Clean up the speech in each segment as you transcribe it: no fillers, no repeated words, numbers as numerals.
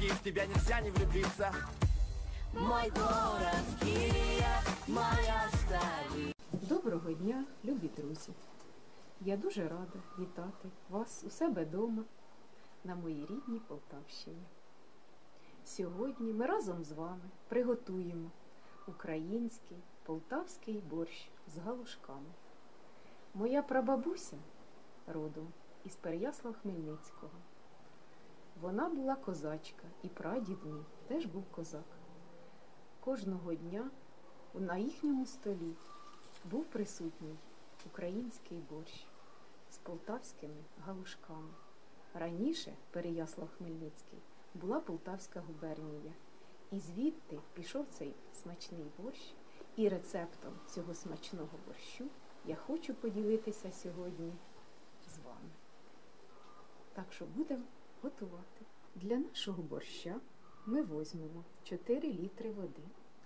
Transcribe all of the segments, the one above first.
и в тебя нельзя не влюбиться. Мой город Київ, моя столиця. Доброго дня, любі друзі! Я дуже рада вітати вас у себе вдома на моїй рідній Полтавщині. Сьогодні ми разом з вами приготуємо український полтавський борщ з галушками. Моя прабабуся родом із Переяслава-Хмельницького. Вона була козачка, і прадід мій теж був козак. Кожного дня на їхньому столі був присутній український борщ з полтавськими галушками. Раніше Переяслав-Хмельницький була Полтавська губернія. І звідти пішов цей смачний борщ. І рецептом цього смачного борщу я хочу поділитися сьогодні з вами. Так що будемо готувати. Для нашого борща ми візьмемо 4 літри води,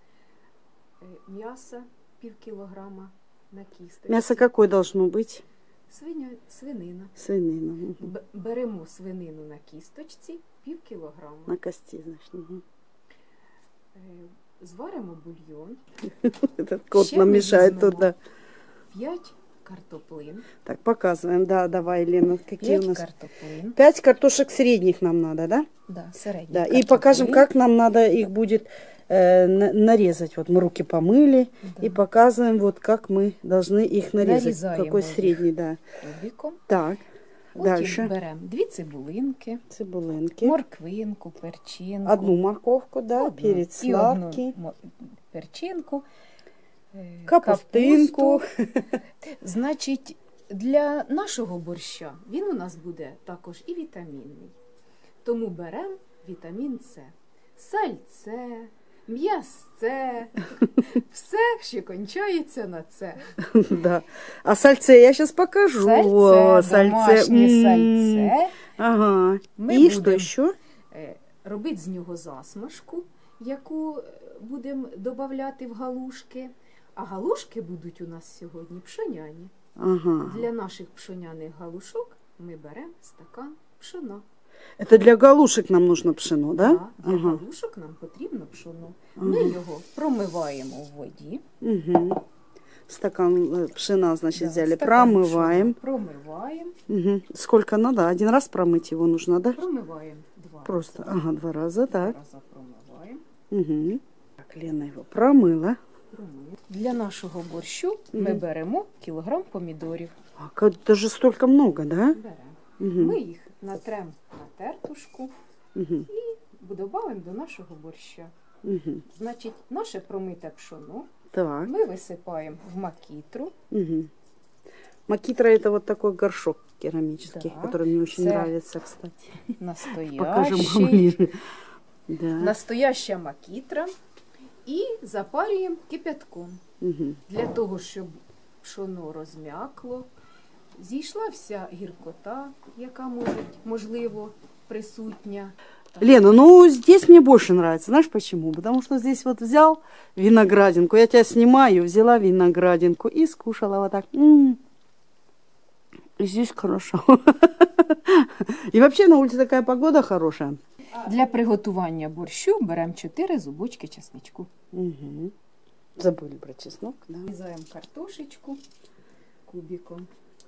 м'ясо пів кілограма на кісточці. Мясо какое должно быть? Свинина. Свинина. Угу. Беремо свинину на кісточці пів кілограма. На кости, значит. Угу. Зваримо бульйон. Этот кот Ще нам ми мешает візьмемо туда. 5 картоплин. Так, показываем. Да, давай, Лена, какие 5 у нас? картоплин. 5 картошек средних нам надо, да? Да, середні Да. И картоплин. покажем, как нам надо их будет нарезать. Вот мы руки помыли, Да. и показываем, вот как мы должны их нарезать. Нарезаем Какой их средний, да. кубиком. Так, Потім дальше. беремо 2 цибулинки, Цибулинки. морквинку, перчинку. Одну морковку, да, Одну. перец І сладкий. одну перчинку. Капустинку. Значить, для нашого борща він у нас буде також і вітамінний. Тому беремо вітамін С. Сальце, м'ясце, все, що кончається на це. Да. А сальце я сейчас покажу. Сальце, домашнє сальце. Ага. Ми И что будем еще? робити з нього засмажку, яку будемо додавати в галушки. А галушки будуть у нас сьогодні пшоняні. Ага. Для наших пшоняних галушок ми беремо стакан пшона. Это для галушек нам нужно пшено, да? Для Ага. галушок нам потрібно пшоно. Ми його промиваємо в воді. Угу. Стакан пшена, значит, Да, взяли, стакан промываем. пшона промиваємо. Угу. Сколько надо? Один раз промыть его нужно, да? Промиваємо 2 Просто, рази. ага, 2 раза, так. 2 рази промиваємо. Угу. Так, Лена его промыла. Для нашого борщу ми беремо кілограм помідорів. А, даже столько много, да? Беремо. Угу. Ми їх натремо на тертушку Угу. і додаємо до нашого борща. Угу. Значить, наше промите пшоно Так. ми висипаємо в макітру. Угу. Макитра это вот такой горшок керамический, Да. который мне очень Це нравится, кстати. Покажем Настоящий, ближе. Да. настояща макітра. І запарюємо кипятком. Угу. Для того, щоб пшоно розм'якло, зійшла вся гіркота, яка можливо присутня. Лена, ну здесь мне больше нравится. Знаешь почему? Потому что здесь вот взял виноградинку, я тебя снимаю, взяла виноградинку и скушала вот так. И здесь хорошо. И вообще на улице такая погода хорошая. Для приготування борщу беремо 4 зубочки чесничку. Угу. Забыли про чеснок, да? Нарізаємо картошечку кубиком.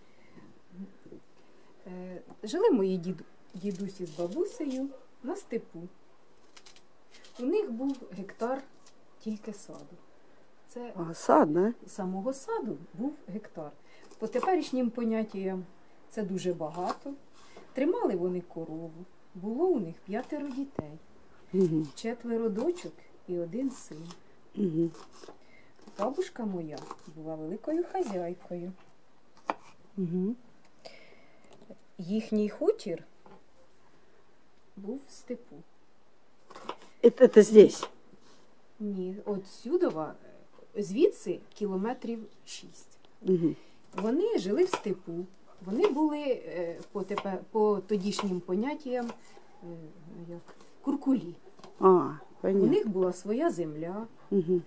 Жили мої дідусі з бабусею на степу. У них був гектар тільки саду. Це А, сад, да? самого саду був гектар. По теперішнім поняттям це дуже багато. Тримали вони корову. Було у них 5 дітей. Угу. 4 дочок і 1 син. Угу. Бабушка моя була великою хазяйкою. Угу. Їхній хутір був в степу. Это здесь? Ні, от сюдова, звідси кілометрів 6. Угу. Вони жили в степу. Вони були по тодішнім поняттям як куркулі. А, У понятно. них була своя земля, Угу.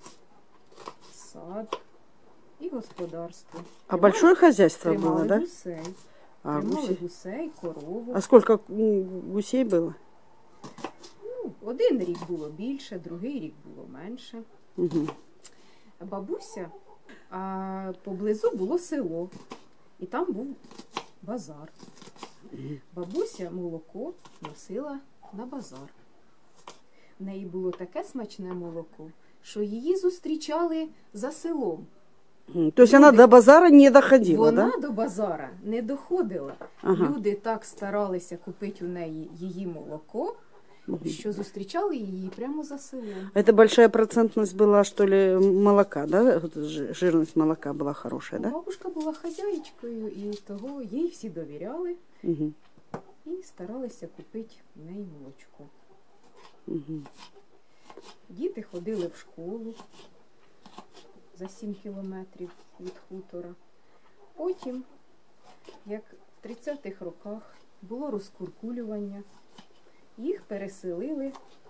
сад і господарство. А большое хозяйство Тримали было, да? гусей. А, Тримали гусей. гусей, корову. А сколько гусей было? Один рік було більше, другий рік було менше. Угу. Бабуся, а поблизу було село, і там був базар. Бабуся молоко носила на базар. В неї було таке смачне молоко, що її зустрічали за селом. То есть она до базара не доходила, Вона да? до базара не доходила. Ага. Люди так старалися купити у неї її молоко, що зустрічали її прямо за селом. Это большая процентность была, что ли, молока, да? Вот жирность молока была хорошая, да? Бабушка була хазяїчкою, і того їй всі довіряли Угу. і старалися купити в неї молочко. Угу. Діти ходили в школу за 7 кілометрів від хутора. Потім, як в 30-х роках було розкуркулювання, їх переселили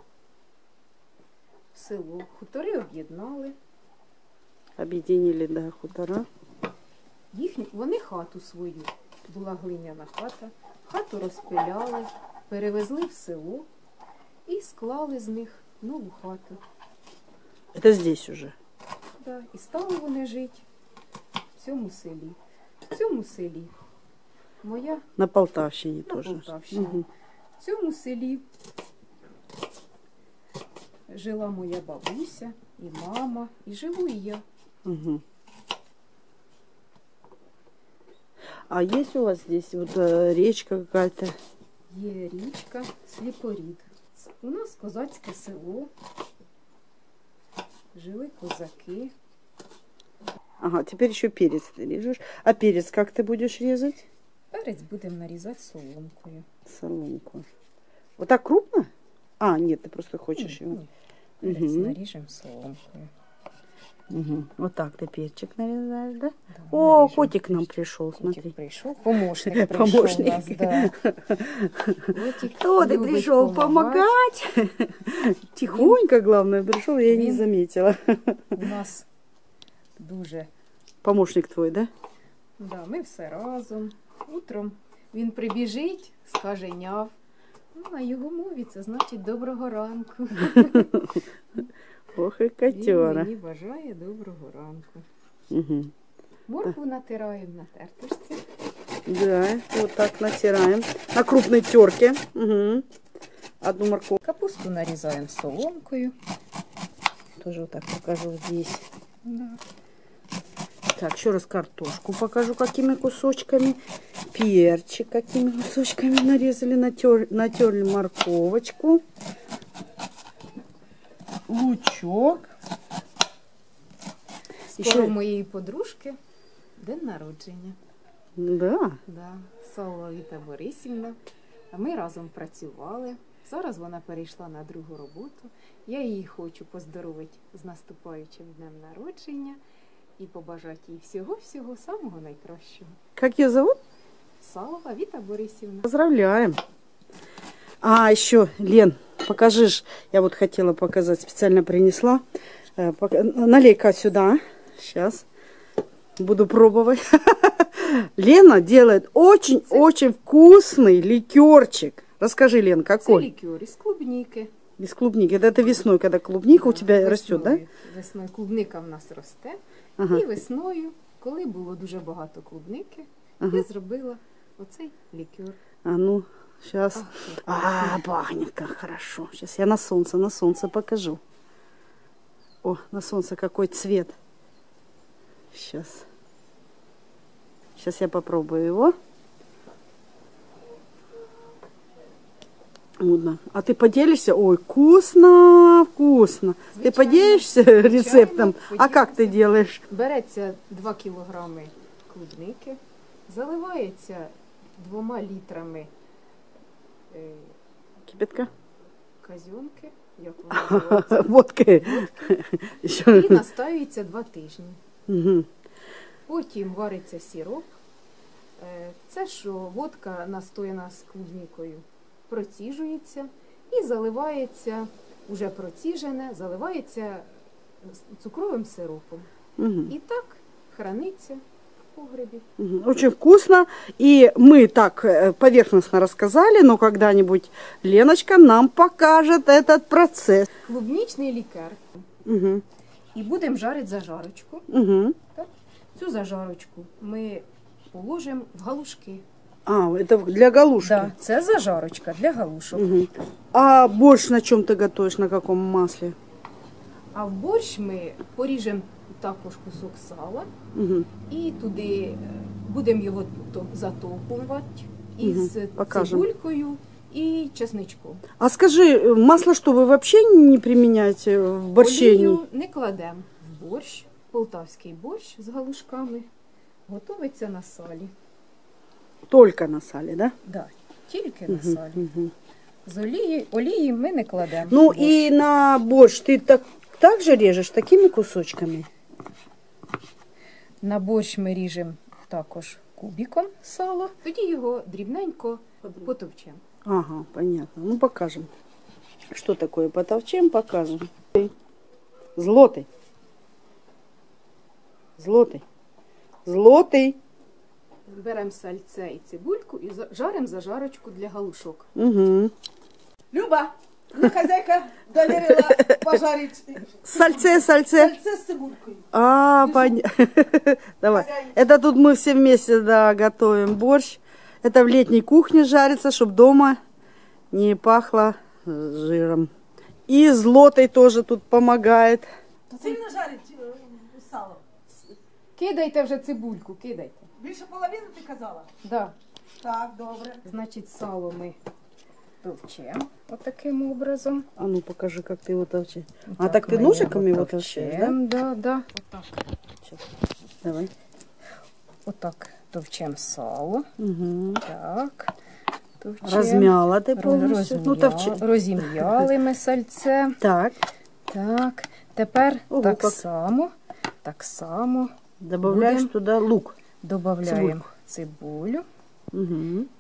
в село. Хутори об'єднали. Объединили, да, хутора. Вони хату свою, була глиняна хата, хату розпиляли, перевезли в село і склали з них нову хату. Это здесь уже. Да, і стали вони жити в цьому селі. В цьому селі моя На Полтавщине на тоже. Полтавщині. Мгм. В цьому селі жила моя бабуся і мама, і живу і я. Мгм. А есть у вас здесь вот речка какая-то? Є річка Сліпорід. У нас козацьке село. Жили козаки. Ага, теперь еще перец ты режешь. А перец как ты будешь резать? Перець будемо нарізати соломкою. Соломку. Вот так крупно? А, нет, ты просто хочешь его. Ні, перець Мгм. наріжемо соломкою. Угу. Вот так ты перчик нарезаешь, да? Да, О, наріжемо. котик к нам пришел, Котик смотри. прийшов, помощник прийшов Помощник. у нас, да. Котик Кто ты любить пришел помогать? Тихонько, главное, пришел, я и не Вин. заметила. У нас дуже, Помощник твой, да? да, ми все разом. Утром він прибіжить, скаже няв. Ну, на його мові це значить доброго ранку. Ох и Він котера. мені бажає доброго ранку. Угу. Моркву натираємо на терточці. Да, вот так натираем. На крупной терке. Угу. Одну морковку. Капусту нарізаємо соломкою. Тоже вот так покажу здесь. Да. Так, еще раз картошку покажу, какими кусочками. Перчик какими кусочками нарезали. Натерли морковочку. Лучок. Скоро Ще- у моєї подружки день народження. Да. Да. Солова Віта Борисівна. А ми разом працювали. Зараз вона перейшла на другу роботу. Я її хочу поздоровити з наступаючим днем народження і побажати їй всього-всього самого найкращого. Как ее зовут? Солова Віта Борисівна. Поздравляем. А, еще, Лен, покажешь. Я вот хотела показать, специально принесла. Налей-ка сюда. Сейчас. Буду пробовать. Лена делает очень-очень вкусный ликерчик. Расскажи, Лен, Це какой? лікер із клубніки. Без клубники. Это весной, когда клубника у тебя растет, да? Весною клубника в нас росте. Ага. І весною, коли було дуже багато клубники, Ага. я зробила оцей лікер. А ну, сейчас. Пахне. Пахнет как хорошо. Сейчас я на солнце покажу. О, на солнце какой цвет. Сейчас. Сейчас я попробую его. Мудно. А ты поделишься? Ой, вкусно, вкусно. Ты Звичайно, поделишься звичайно, рецептом? А как ты поділюся. делаешь? Береться 2 кілограми клубники, заливається 2 літрами Кипятка? казьонки, як вона називається, Водка. і настаюється 2 тижні. Мгм. Потім вариться сироп. Це що водка настояна з клубнікою проціжується і заливається, уже проціжене, заливається цукровим сиропом. Мгм. І так храниться погребі. Мгм. Очень вкусно. И мы так поверхностно рассказали, но когда-нибудь Леночка нам покажет этот процесс. Клубнічний лікер. Угу. І будемо жарити зажарочку. Угу. Цю зажарочку ми положимо в галушки. А, это для галушки. Да, це зажарочка для галушок. Мгм. А борщ на чем ты готовишь, на каком масле? А в борщ ми поріжемо також кусок сала Угу. і туди будемо його затовкувати із покажемо. цибулькою і чесничком. А скажи, масло что, вы вообще не применяете в борщении? Олію не кладемо в борщ. Полтавський борщ з галушками готується на салі. Только на сале, да? Да, тільки на салі. З олії ми не кладемо. Ну в борщ. и на борщ ты так же режешь такими кусочками? На борщ ми ріжемо також кубиком сало, тоді його дрібненько потовчемо. Ага, понятно. Ну покажем. Что такое потовчем, покажем. Злотый. Злотый. Злотый. Беремо сальце і цибульку і жаримо зажарочку для галушок. Угу. Люба, мне хозяйка доверила пожарить Сальце. сальце с цибулькой. А, понятно. Давай. Это тут мы все вместе, да, готовим борщ. Это в летней кухне жарится, чтобы дома не пахло жиром. И злотой тоже тут помогает. Сильно жарить сало? Кидайте вже цибульку, кидайте. Більше половини ти казала? Да. Так, добре. Значить, сало ми товчемо отаким образом. А ну покажи, как ты его товчешь. А так ты ножиком его товчешь, да? Да, да. Отак. Давай. Отак товчемо сало. Угу. Так. Товчем. Размяла ты полностью. Ну, товчи. Розім'яли ми сальце. Так. Так. Тепер Ого, так как. само Добавляешь Будем. туда лук. додаємо цибулю. Угу. І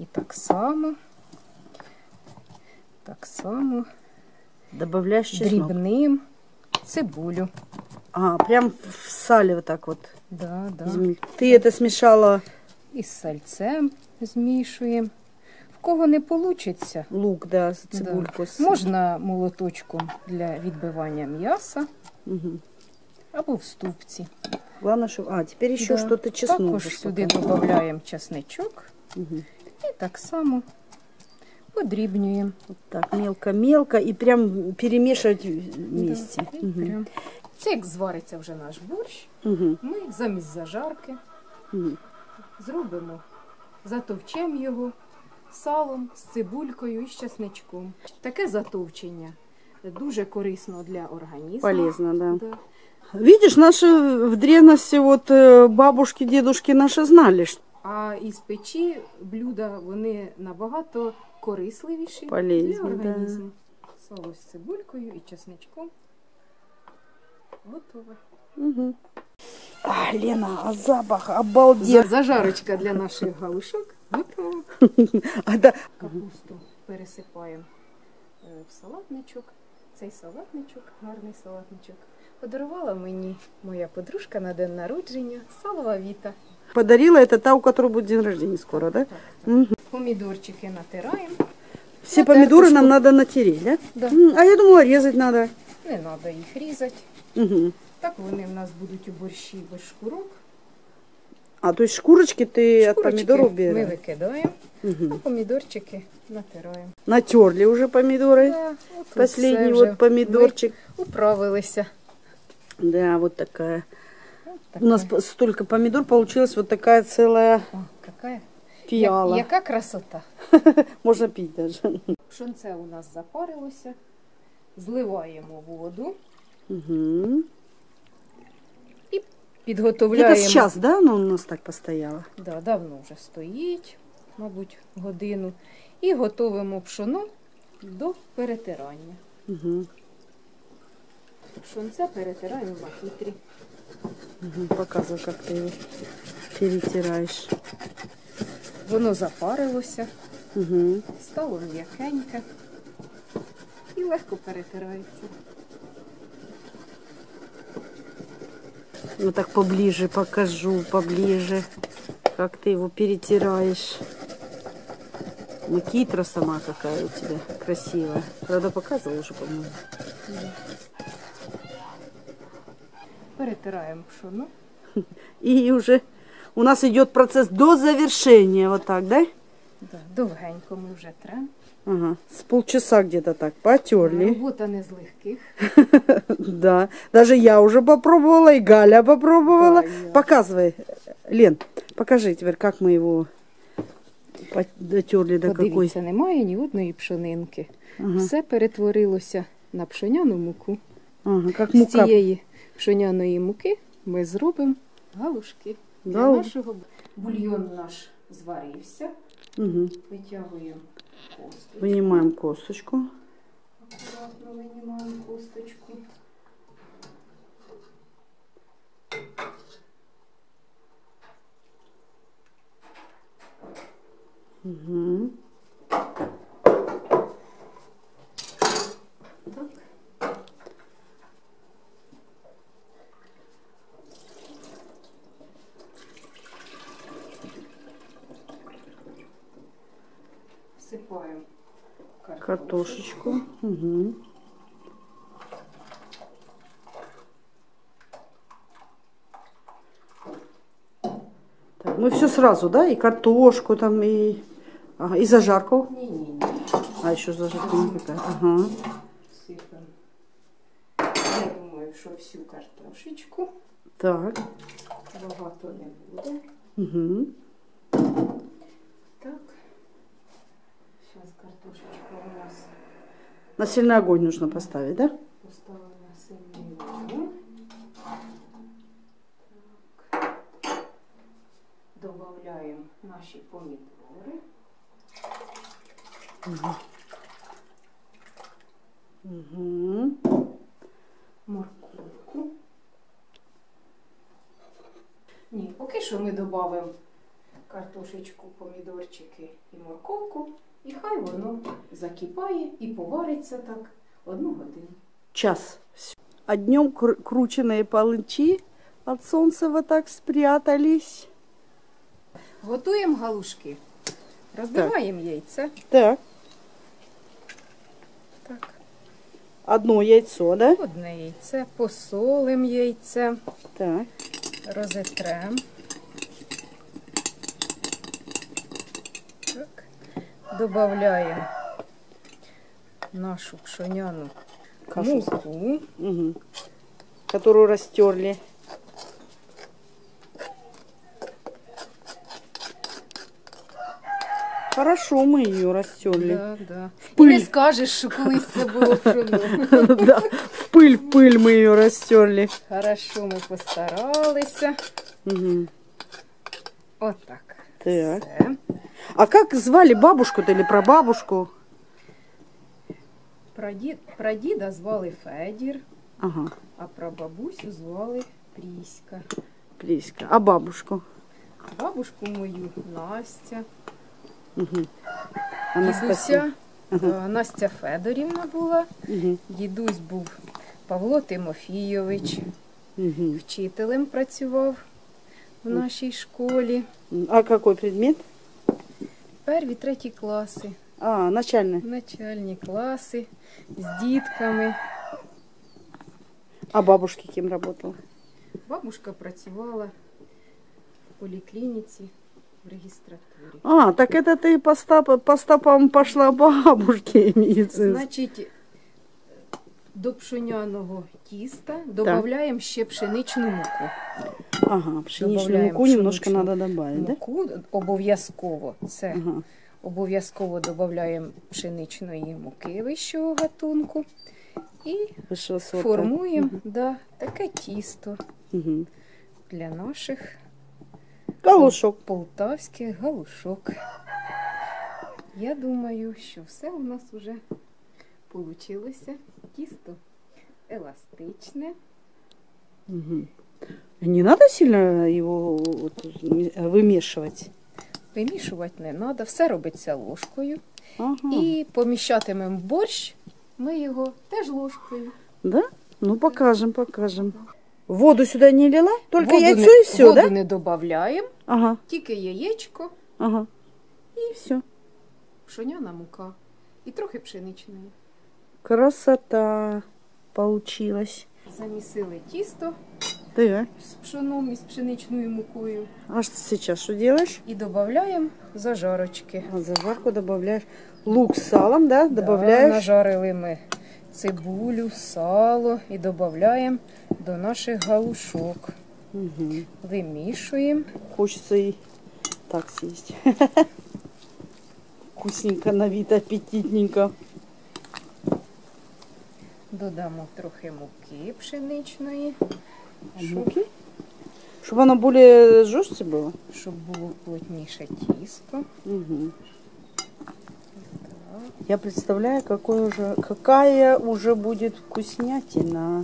так само Добавляешь чеснок. дрібним цибулю. А, прям в сале вот так вот. Да. Ты это смешала І з сальцем змішуємо. В кого не вийде, лук, да, цибульку. можна молоточком для відбивання м'яса Угу. або в ступці. Главное, что... А, теперь еще Да. что-то чеснок. Також же сюди пока. додаємо чесничок Мгм. і так само подрібнюємо. Вот так, мелко-мелко. И прям перемешивать вместе. Да, і прям. Це як звариться вже наш борщ, Угу. ми замість зажарки Угу. зробимо, затовчемо його салом, з цибулькою і з чесничком. Таке затовчення дуже корисно для організму. Полезно, да. Да. Видишь, наши в древности, вот бабушки, дедушки наши знали, что А із печі блюда, вони набагато корисливіші Полезні, для організму. Сало з цибулькою і чесничком. Готове. Угу. А, Лена, а запах обалденный. Зажарочка для наших галушок готова. А, да. Капусту пересипаємо в салатничок. Цей салатничок, гарний салатничок, подарувала мені моя подружка на день народження Салова Віта. Подарила это та, у которой будет день рождения скоро, да? Так. Мгм. Помідорчики натираємо. Все На помидоры нам тертушку. надо натереть, да? Да. А я думала, резать надо. Не треба їх різати. Угу. Так вони в нас будуть у борщі без шкурок. А, то есть шкурочки ты от Шкурочки помидоров ми берешь? викидаємо, а Угу. помідорчики натираємо. Натерли уже помидоры. Да, от Последний все вже вот помидорчик. ми управилися. Да, вот такая. От У нас столько помидор, получилась вот такая целая О, какая. фиала. Яка красота. Можно пить даже. Пшонце у нас запарилося. Зливаємо воду. Угу. Підготовляємо. Где-то сейчас, да, оно у нас так постояло? Да, давно вже стоїть, мабуть, годину. І готуємо пшоно до перетирання. Угу. Пшонце перетираємо в макітрі. Угу. Показывай, как ты его перетираешь. Воно запарилося, Угу. стало м'якеньке і легко перетирається. Вот так поближе покажу, поближе. как ты его перетираешь. Макитра сама какая у тебя красивая. Правда, показывала уже, по-моему. Перетираємо пшоно. И уже у нас идет процесс до завершения. Вот так, да? Да, довгенько ми вже трем. Ага. С полчаса где-то так потерли. Робота не з легких. Да. Даже я уже попробовала, и Галя попробовала. Да, я. Показывай, Лен, покажи теперь, как мы его дотерли до какой. Подивіться, немає ні одної пшонинки. Ага. Все перетворилося на пшоняну муку. Ага, как З мука. цієї пшоняної муки ми зробимо галушки. Для Гал- нашого бульйон наш зварився. Угу. Витягуємо косточку. Вынимаем косточку. Акуратно винімаємо косточку. Угу. Так. Всипаємо Картошечку. Угу. Так, мы все сразу, да? И картошку там, и, ага, и зажарку. Ні-ні-ні. А еще зажарка не какая. Ага. Сипемо. Я думаю, що всю картошечку. Так. Багато не буде. Угу. Так. Зараз картошечка у нас На сильный огонь нужно поставить, да? поставлена на сильний вогонь. Так. Добавляємо наші помідори. Угу. Морковку. Ні, поки що ми додамо картошечку, помідорчики і морковку. І хай воно закипає і повариться так 1 годину. Час. А днем крученные полынчи от солнца вот так спрятались. Готуємо галушки. Розбиваємо яйця. Так. Так. Одно яйцо, да? Одне яйце, посолимо яйце, Так. розітремо. Так. Добавляємо нашу пшоняну Кашу. муку. Угу. Которую растерли. Хорошо мы ее растерли. Да, да. І пиль. не скажеш, що колись це було пшоно. Да, в пыль мы ее растерли. Хорошо, ми постаралися. Угу. Отак. Так. Все. А как звали бабушку-то или прабабушку? Прадіда звали Федір, Ага, а прабабусю звали Пріська. Плиська. А бабушку? Бабушку мою Настя. Угу. Дідуся Настя Федорівна була. Угу. Дідусь був Павло Тимофійович. Угу. Вчителем працював в нашій школі. А какой предмет? 1-3 класи. А, начальный. Начальні класи з дітками. А бабушки кем работала? Бабушка працювала в поліклініці в регістратурі. А, так это ты по стопам пошла бабушки медицинской. Значить, до пшеняного тіста додаємо ще пшеничну муку. Ага, пшеничную Добавляем муку немножко пшеничную надо добавить, да? Муку обов'язково. Це Ага. обов'язково додаємо пшеничної муки вищого гатунку і Высшего сорта. формуємо таке тісто Угу. для наших Галушок. полтавських галушок. Я думаю, що все у нас вже вийшло. Тісто еластичне. Угу. Не надо сильно его вот вымешивать? Вимішувати не треба, все робиться ложкою. Ага. І поміщатимемо борщ, ми його теж ложкою. Да? Ну, покажем. Воду сюда не лила? Только Воду яйцо не- и все, воду да? не додаємо, Ага, тільки яєчко, ага. И все. пшоняна мука і трохи пшеничної. Красота получилась. Замісили тісто Да. з пшоном і з пшеничною мукою. А что сейчас что делаешь? І додаємо зажарочки. А зажарку добавляешь. Лук с салом, да? Да, Добавляешь. нажарили ми цибулю, сало і додаємо до наших галушок. Мгм. Вимішуємо. Хочется и так съесть. Вкусненько на вид, аппетитненько. Додамо трохи муки пшеничної, Муки? Чтобы оно более жестче было. щоб було плотніше тісто. Мгм. Так. Я представляю, какая уже будет вкуснятина.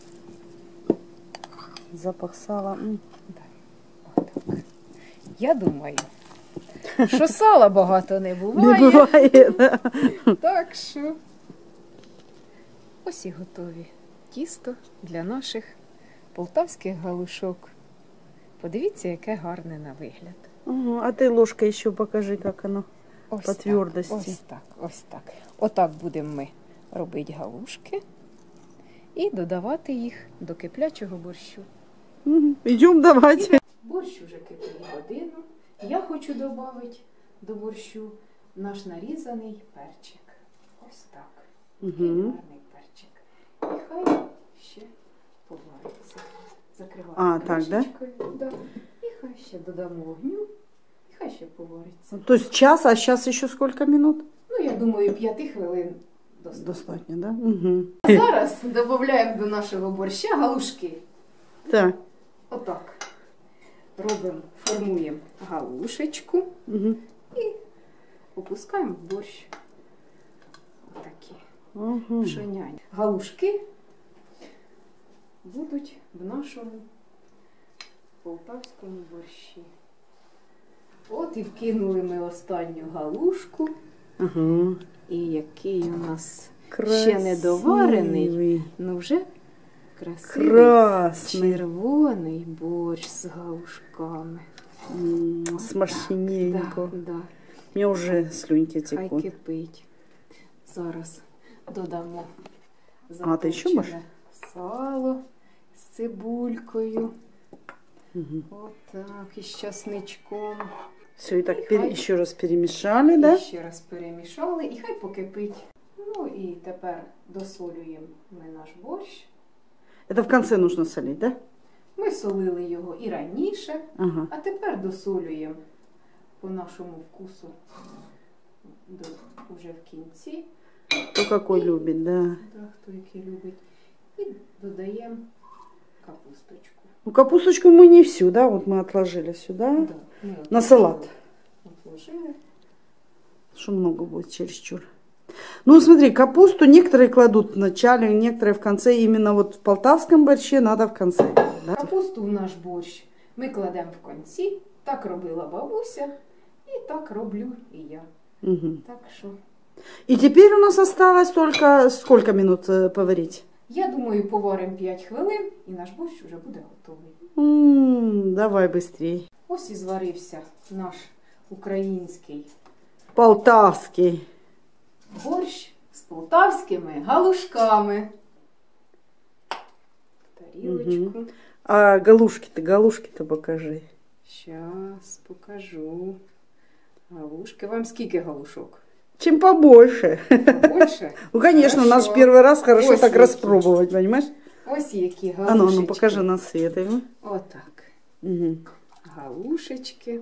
Запах сала. Отак. Я думаю, що сала багато не Не буває. бывает. Да. Так що ось і готові тісто для наших полтавських галушок. Подивіться, яке гарне на вигляд. Ага, а ты ложкой еще покажи, как оно. Ось По так, твердості. Ось так, ось так. Отак будемо ми робити галушки і додавати їх до киплячого борщу. Идем давать. Борщ уже кипить годину. Я хочу додати до борщу наш нарізаний перчик. Ось так. Такий Угу. гарний перчик. І хай ще повариться. Закриваємо А, так, да? кришечкою. Да? І хай ще додамо вогню. І хай ще повариться. То есть час, а сейчас еще сколько минут? Ну, я думаю, 5 хвилин достатньо. Достатньо, да? Угу. А зараз додаємо до нашого борща галушки. Так. Отак. Робимо, формуємо галушечку Угу. і опускаємо в борщ. Отакі Угу. пшоняні. Галушки будуть в нашому полтавському борщі. От і вкинули ми останню галушку. Ага. І який у нас ще не доварений, Красивый. ну вже красивий Красный. червоний борщ з галушками. Смачненько. Да. Мне уже слюньки Хай текут. кипить. Зараз додамо А, ти ще можеш? запечене сало з цибулькою. Угу. Отак, із часничком. Все, и так Хай. еще раз перемешали, І да? ще раз перемішали і хай покипить. Ну і тепер досолюємо ми наш борщ. Это в конце нужно солить, да? Ми солили його і раніше, Ага. а тепер досолюємо по нашому вкусу вже в кінці. Кто какой любит, да. Да, хто який любить. І додаємо капусточку. Ну, капусточку мы не всю, да? Вот мы отложили сюда. Да, ми На салат. отложили. Что много будет чересчур. Ну, смотри, капусту некоторые кладут в начале, некоторые в конце. Именно вот в полтавском борще надо в конце. Да? Капусту в наш борщ ми кладемо в кінці. Так робила бабуся і так роблю і я. Угу. Так що, И теперь у нас осталось только сколько минут поварить? я думаю, поваримо 5 хвилин і наш борщ вже буде готовий. Давай быстрей. Ось і зварився наш український Полтавский. борщ з полтавськими галушками. Тарілочку. А галушки-то покажи. Щас покажу. Галушки. Вам скільки галушок? Чем побольше. Більше? Ну, конечно, у нас Хорошо. первый раз хорошо Ось так які. распробовать, понимаешь? Ось які А галушечки. ну покажи на свет его. Отак. Угу. Галушечки.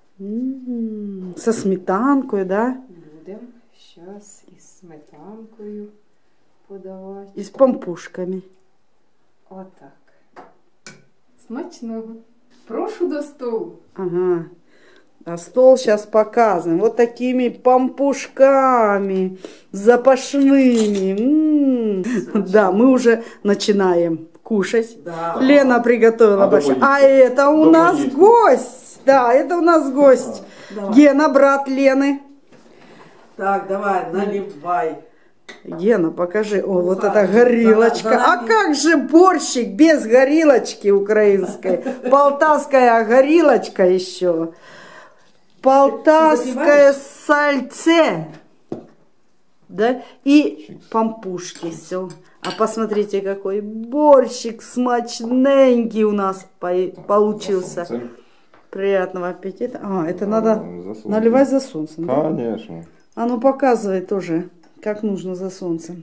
Со сметанкой, да? Будемо щас із сметанкою подавати. И с помпушками. Отак. Смачного. Прошу до столу. Ага. А стол сейчас показан. Вот такими помпушками запашными. Да, мы уже начинаем кушать. Да. Лена приготовила борщ. дома А это у Дома нас есть. гость. Да, это у нас гость. Давай. Гена, брат Лены. Так, давай, наливай. Гена, покажи. О, вот это горилочка. за А нами. как же борщик без горилочки украинской? Полтавская горилочка еще. Полтавское сальце. Да? И пампушки. Все. А посмотрите, какой борщик смачненький у нас получился. Приятного аппетита. А, это надо наливать за солнцем. Да? Конечно. А ну показывай тоже, как нужно за солнцем.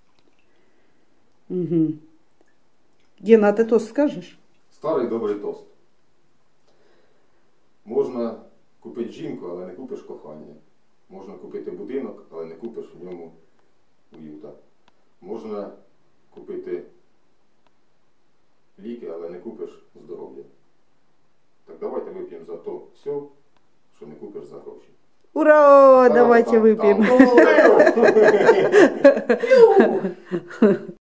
Угу. Гена, а ты тост скажешь? Старий добрий тост. Можна купити жінку, але не купиш кохання. Можна купити будинок, але не купиш в ньому уюта. Можна купити ліки, але не купиш здоров'я. Так давайте вип'ємо за то все, що не купиш за гроші. Ура! Давайте выпьем. Там.